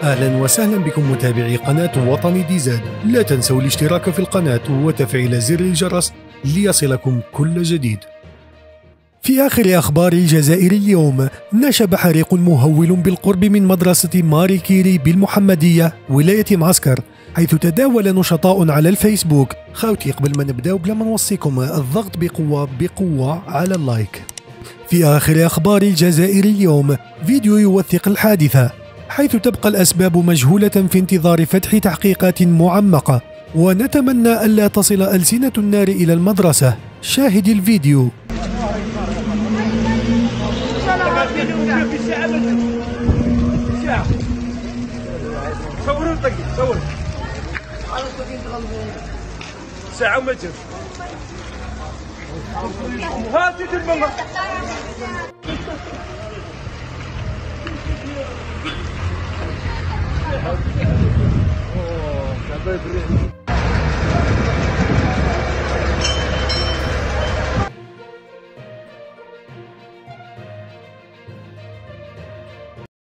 أهلا وسهلا بكم متابعي قناة وطني دي زاد. لا تنسوا الاشتراك في القناة وتفعيل زر الجرس ليصلكم كل جديد. في آخر أخبار الجزائر اليوم، نشب حريق مهول بالقرب من مدرسة ماري كيري بالمحمدية ولاية معسكر، حيث تداول نشطاء على الفيسبوك. خاوتي قبل ما نبداو بلا ما نوصيكم الضغط بقوة على اللايك. في آخر أخبار الجزائر اليوم، فيديو يوثق الحادثة، حيث تبقى الأسباب مجهولة في انتظار فتح تحقيقات معمقة، ونتمنى ألا تصل ألسنة النار إلى المدرسة. شاهد الفيديو. ساعة وما جاش. هاتي الماما. اوه